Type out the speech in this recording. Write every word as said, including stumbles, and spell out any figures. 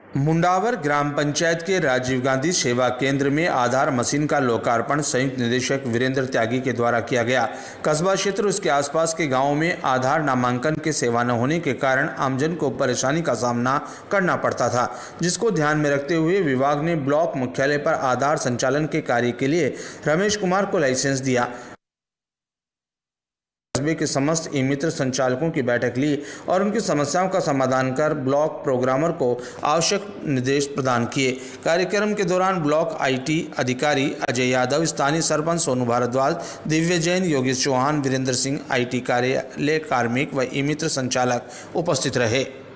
मुंडावर ग्राम पंचायत के राजीव गांधी सेवा केंद्र में आधार मशीन का लोकार्पण संयुक्त निदेशक वीरेंद्र त्यागी के द्वारा किया गया। कस्बा क्षेत्र उसके आसपास के गांवों में आधार नामांकन के सेवा न होने के कारण आमजन को परेशानी का सामना करना पड़ता था, जिसको ध्यान में रखते हुए विभाग ने ब्लॉक मुख्यालय पर आधार संचालन के कार्य के लिए रमेश कुमार को लाइसेंस दिया। कस्बे के समस्त ई मित्र संचालकों की बैठक ली और उनकी समस्याओं का समाधान कर ब्लॉक प्रोग्रामर को आवश्यक निर्देश प्रदान किए। कार्यक्रम के दौरान ब्लॉक आईटी अधिकारी अजय यादव, स्थानीय सरपंच सोनू भारद्वाज, दिव्य जैन, योगेश चौहान, वीरेंद्र सिंह, आईटी कार्यालय कार्मिक व ई मित्र संचालक उपस्थित रहे।